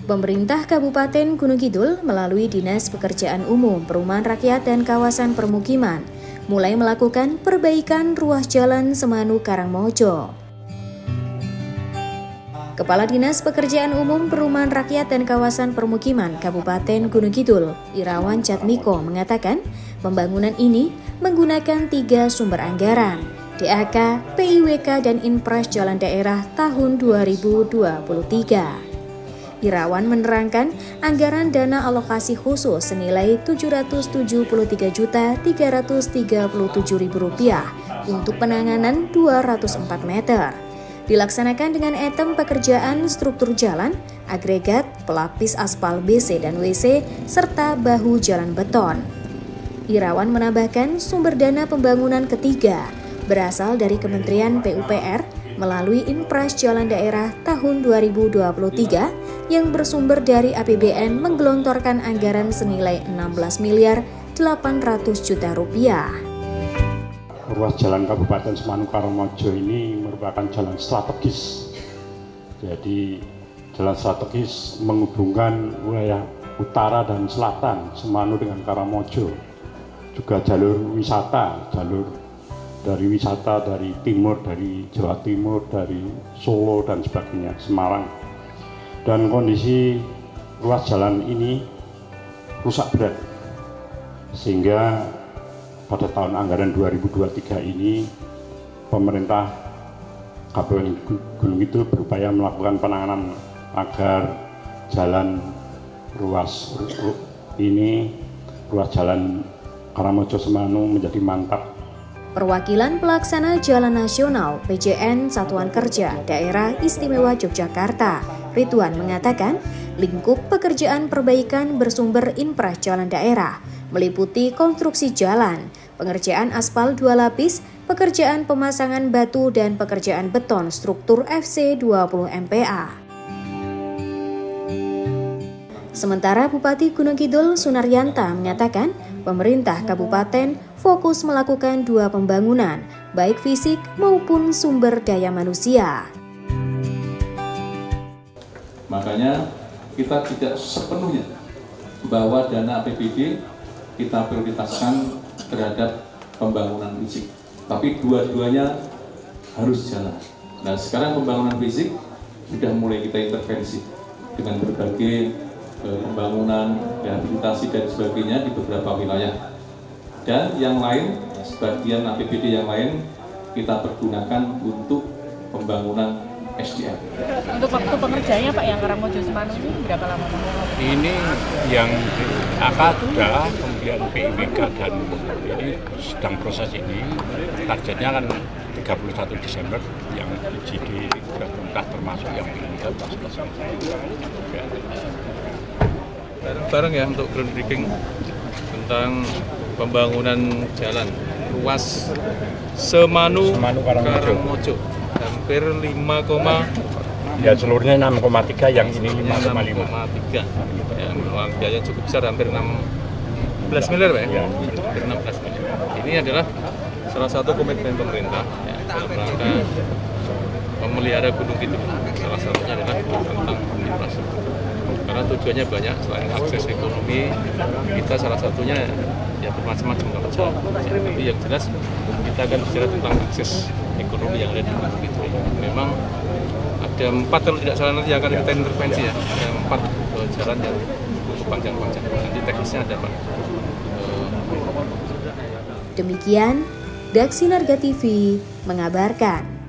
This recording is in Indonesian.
Pemerintah Kabupaten Gunung Kidul melalui Dinas Pekerjaan Umum, Perumahan Rakyat dan Kawasan Permukiman mulai melakukan perbaikan ruas jalan Semanu Karangmojo. Kepala Dinas Pekerjaan Umum, Perumahan Rakyat dan Kawasan Permukiman Kabupaten Gunung Kidul, Irawan Jatmiko, mengatakan pembangunan ini menggunakan 3 sumber anggaran, DAK, PIWK, dan Inpres Jalan Daerah tahun 2023. Irawan menerangkan anggaran dana alokasi khusus senilai Rp707.337.000 untuk penanganan 204 meter. Dilaksanakan dengan item pekerjaan struktur jalan, agregat, pelapis aspal BC dan WC, serta bahu jalan beton. Irawan menambahkan sumber dana pembangunan ketiga berasal dari Kementerian PUPR melalui Inpres Jalan Daerah tahun 2023 yang bersumber dari APBN menggelontorkan anggaran senilai Rp16.800.000.000. Ruas jalan Kabupaten Semanu Karangmojo ini merupakan jalan strategis. Jadi jalan strategis menghubungkan wilayah utara dan selatan Semanu dengan Karangmojo. Juga jalur wisata, jalur dari wisata dari timur, dari Jawa Timur, dari Solo dan sebagainya, Semarang. Dan kondisi ruas jalan ini rusak berat, sehingga pada tahun anggaran 2023 ini pemerintah Kabupaten Gunung Kidul berupaya melakukan penanganan agar jalan ruas jalan Karangmojo Semanu menjadi mantap. Perwakilan Pelaksana Jalan Nasional PJN Satuan Kerja Daerah Istimewa Yogyakarta, Ridwan, mengatakan lingkup pekerjaan perbaikan bersumber Inpres Jalan Daerah meliputi konstruksi jalan, pengerjaan aspal 2 lapis, pekerjaan pemasangan batu, dan pekerjaan beton struktur FC 20 MPa. Sementara Bupati Gunung Kidul Sunaryanta menyatakan pemerintah kabupaten fokus melakukan 2 pembangunan, baik fisik maupun sumber daya manusia. Makanya kita tidak sepenuhnya bahwa dana APBD kita prioritaskan terhadap pembangunan fisik, tapi dua-duanya harus jalan. Nah, sekarang pembangunan fisik sudah mulai kita intervensi dengan berbagai pembangunan, rehabilitasi dan sebagainya di beberapa wilayah. Dan yang lain, sebagian APBD yang lain kita pergunakan untuk pembangunan SDM. Untuk waktu pengerjaannya Pak, yang Karangmojo Semanu ini berapa lama? Ini yang AKDA, kemudian PIWK, dan ini sedang proses ini. Targetnya kan 31 Desember yang IGD sudah tuntas, termasuk yang PIWK sudah selesai. Bareng ya untuk groundbreaking tentang pembangunan jalan ruas Semanu Karangmojo. Hampir 5, ya seluruhnya 6,3, yang ini 5,5. Yang biaya cukup besar, hampir 16 miliar Pak ya? Hampir 16 miliar. Ini adalah salah satu komitmen pemerintah ya, dalam rangka memelihara Gunung Kidul. Salah satunya adalah tentang infrastruktur. Karena tujuannya banyak, selain akses ekonomi, kita salah satunya ya bermacam-macam kalau jalan. Tapi yang jelas kita akan bicara tentang akses ekonomi yang ada di Gunung Kidul. Memang ada 4, kalau tidak salah nanti akan kita intervensi ya. Ada 4 jalan yang cukup panjang-panjang. Nanti teknisnya ada Pak. Demikian, Daxinarga TV mengabarkan.